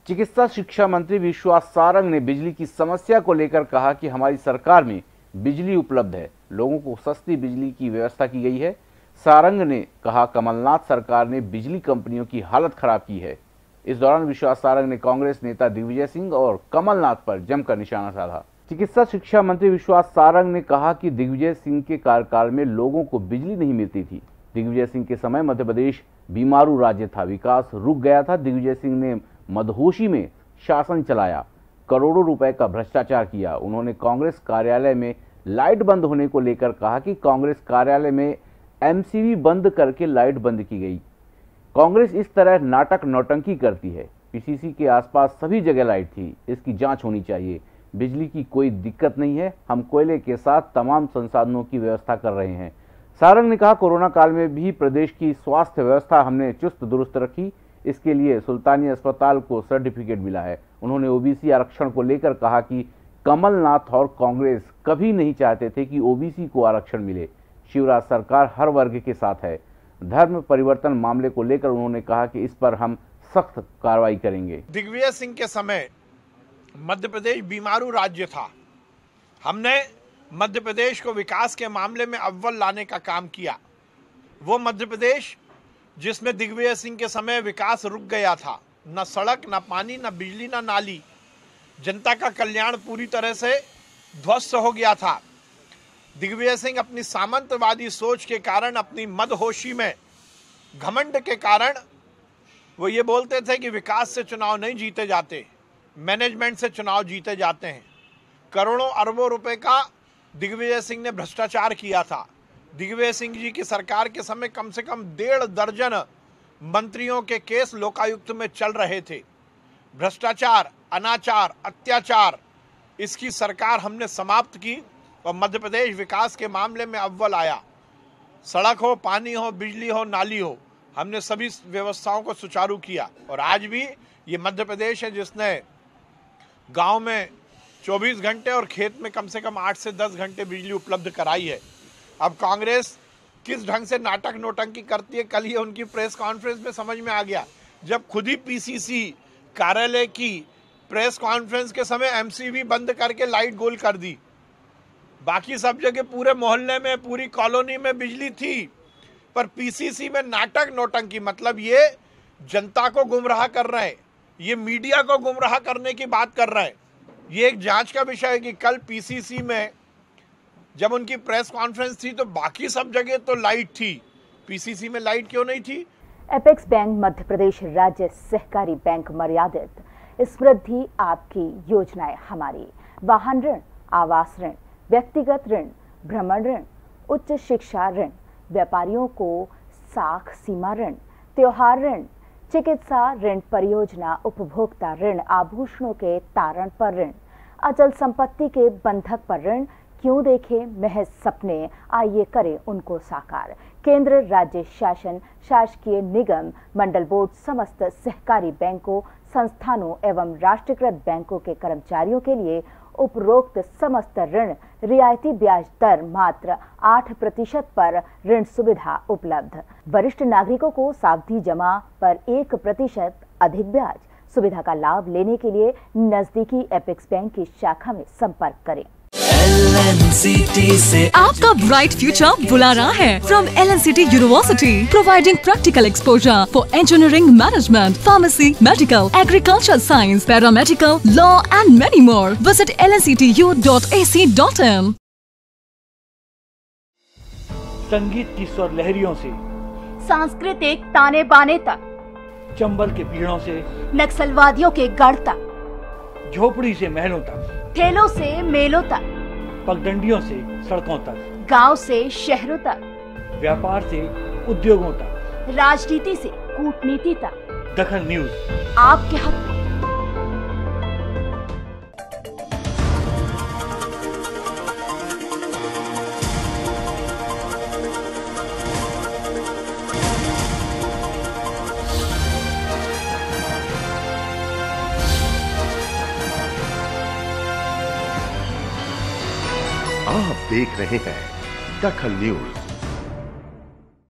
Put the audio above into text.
चिकित्सा शिक्षा मंत्री विश्वास सारंग ने बिजली की समस्या को लेकर कहा कि हमारी सरकार में बिजली उपलब्ध है, लोगों को सस्ती बिजली की व्यवस्था की गई है। सारंग ने कहा कमलनाथ सरकार ने बिजली कंपनियों की हालत खराब की है। इस दौरान विश्वास सारंग ने कांग्रेस नेता दिग्विजय सिंह और कमलनाथ पर जमकर निशाना साधा। चिकित्सा शिक्षा मंत्री विश्वास सारंग ने कहा कि दिग्विजय सिंह के कार्यकाल में लोगों को बिजली नहीं मिलती थी। दिग्विजय सिंह के समय मध्य प्रदेश बीमारू राज्य था, विकास रुक गया था। दिग्विजय सिंह ने मदहोशी में शासन चलाया, करोड़ों रुपए का भ्रष्टाचार किया। उन्होंने कांग्रेस कार्यालय में लाइट बंद होने को लेकर कहा कि कांग्रेस कार्यालय में एमसीबी बंद करके लाइट बंद की गई। कांग्रेस इस तरह नाटक नौटंकी करती है। पीसीसी के आसपास सभी जगह लाइट थी, इसकी जांच होनी चाहिए। बिजली की कोई दिक्कत नहीं है, हम कोयले के साथ तमाम संसाधनों की व्यवस्था कर रहे हैं। सारंग ने कहा कोरोना काल में भी प्रदेश की स्वास्थ्य व्यवस्था हमने चुस्त दुरुस्त रखी, इसके लिए सुल्तानिया अस्पताल को सर्टिफिकेट मिला है। उन्होंने ओबीसी आरक्षण को लेकर कहा कि कमलनाथ और कांग्रेस कभी नहीं चाहते थे कि ओबीसी को आरक्षण मिले। शिवराज सरकार हर वर्ग के साथ है। धर्म परिवर्तन मामले को लेकर उन्होंने कहा कि इस पर हम सख्त कार्रवाई करेंगे। दिग्विजय सिंह के समय मध्य प्रदेश बीमारू राज्य था। हमने मध्य प्रदेश को विकास के मामले में अव्वल लाने का काम किया। वो मध्य प्रदेश जिसमें दिग्विजय सिंह के समय विकास रुक गया था, न सड़क, न पानी, न बिजली, न नाली। जनता का कल्याण पूरी तरह से ध्वस्त हो गया था। दिग्विजय सिंह अपनी सामंतवादी सोच के कारण, अपनी मदहोशी में, घमंड के कारण वो ये बोलते थे कि विकास से चुनाव नहीं जीते जाते, मैनेजमेंट से चुनाव जीते जाते हैं। करोड़ों अरबों रुपए का दिग्विजय सिंह ने भ्रष्टाचार किया था। दिग्विजय सिंह जी की सरकार के समय कम से कम 1.5 दर्जन मंत्रियों के केस लोकायुक्त में चल रहे थे। भ्रष्टाचार, अनाचार, अत्याचार, इसकी सरकार हमने समाप्त की और मध्य प्रदेश विकास के मामले में अव्वल आया। सड़क हो, पानी हो, बिजली हो, नाली हो, हमने सभी व्यवस्थाओं को सुचारू किया। और आज भी ये मध्य प्रदेश है जिसने गांव में 24 घंटे और खेत में कम से कम 8 से 10 घंटे बिजली उपलब्ध कराई है। अब कांग्रेस किस ढंग से नाटक नोटंकी करती है, कल ही उनकी प्रेस कॉन्फ्रेंस में समझ में आ गया, जब खुद ही पीसीसी कार्यालय की प्रेस कॉन्फ्रेंस के समय एमसीबी बंद करके लाइट गोल कर दी। बाकी सब जगह पूरे मोहल्ले में, पूरी कॉलोनी में बिजली थी, पर पीसीसी में नाटक नोटंकी। मतलब ये जनता को गुमराह कर रहे हैं, ये मीडिया को गुमराह करने की बात कर रहे हैं। ये एक जांच का विषय है कि कल पीसीसी में जब उनकी प्रेस कॉन्फ्रेंस थी तो बाकी सब जगह तो लाइट थी, पीसीसी में लाइट क्यों नहीं थी? एपेक्स बैंक मध्य प्रदेश राज्य सहकारी बैंक मर्यादित, समृद्धि आपकी, योजनाएं हमारी। वाहन ऋण, आवास ऋण, व्यक्तिगत ऋण, भ्रमण ऋण, उच्च शिक्षा ऋण, व्यापारियों को साख सीमा ऋण, त्योहार ऋण, चिकित्सा ऋण, परियोजना उपभोक्ता ऋण, आभूषणों के तारण पर ऋण, अचल संपत्ति के बंधक पर ऋण। क्यों देखें महज सपने, आइए करें उनको साकार। केंद्र, राज्य शासन, शासकीय निगम, मंडल बोर्ड, समस्त सहकारी बैंकों, संस्थानों एवं राष्ट्रीयकृत बैंकों के कर्मचारियों के लिए उपरोक्त समस्त ऋण रियायती ब्याज दर मात्र 8% पर ऋण सुविधा उपलब्ध। वरिष्ठ नागरिकों को सावधि जमा पर 1% अधिक ब्याज। सुविधा का लाभ लेने के लिए नजदीकी एपेक्स बैंक की शाखा में संपर्क करें। LNCT से आपका ब्राइट फ्यूचर बुला रहा है। From LNCT University, providing practical exposure for engineering, management, pharmacy, medical, agriculture science, paramedical, law and many more. Visit lnctu.ac.in। संगीत की स्वर लहरियों से सांस्कृतिक ताने बाने तक, चंबल के पीड़ों से नक्सलवादियों के गढ़ तक, झोपड़ी से महलों तक, ठेलों से मेलों तक, पगडंडियों से सड़कों तक, गांव से शहरों तक, व्यापार से उद्योगों तक, राजनीति से कूटनीति तक, दखल न्यूज आपके हक में। आप देख रहे हैं दखल न्यूज।